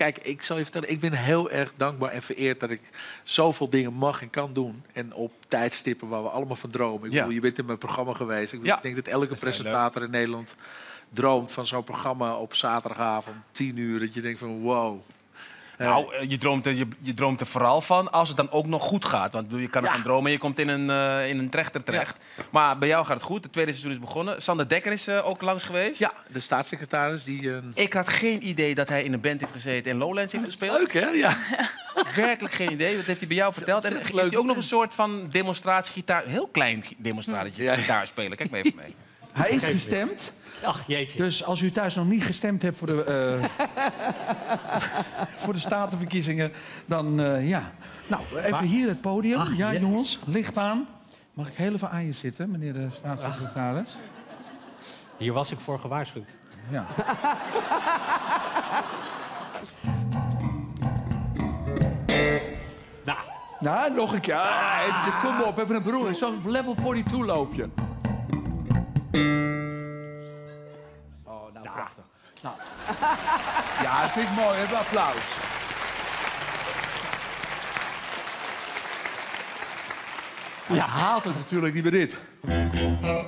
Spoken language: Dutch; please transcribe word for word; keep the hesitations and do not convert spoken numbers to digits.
kijk, ik zal je vertellen, ik ben heel erg dankbaar en vereerd dat ik zoveel dingen mag en kan doen. En op tijdstippen waar we allemaal van dromen. Ik Ja. bedoel, je bent in mijn programma geweest. Ik Ja. denk dat elke presentator in Nederland droomt van zo'n programma op zaterdagavond, tien uur. Dat je denkt van wow. Nou, eh, je droomt, er, je, je droomt er vooral van als het dan ook nog goed gaat. Want ik bedoel, je kan Ja. ervan dromen en je komt in een, eh, in een trechter terecht. Maar bij jou gaat het goed. Het tweede seizoen is begonnen. Sander Dekker is uh, ook langs geweest. Ja, de staatssecretaris die... Uh... Ik had geen idee dat hij in een band heeft gezeten en Lowlands heeft gespeeld. Leuk, hè? Ja. Werkelijk geen idee. Dat heeft hij bij jou verteld. En heeft hij ook nog een soort van demonstratiegitaar... Heel klein demonstratiegitaar Ja, ja. gitaar spelen. Kijk maar even mee. Hij is gestemd. Ach, jeetje. Dus als u thuis nog niet gestemd hebt voor de, uh, voor de statenverkiezingen, dan uh, ja. Nou, even Maar- hier het podium. Ach, ja, ja. jongens, licht aan. Mag ik heel even aan je zitten, meneer de staatssecretaris? Hier was ik voor gewaarschuwd. Ja. Nou, Nou, nog een keer. Ah, even de, kom op, even een broer. Zo'n level tweeënveertig loopje. Oh, nou, prachtig. Nou. Ja, dat vind ik mooi. Even applaus. Je haalt het natuurlijk niet bij dit.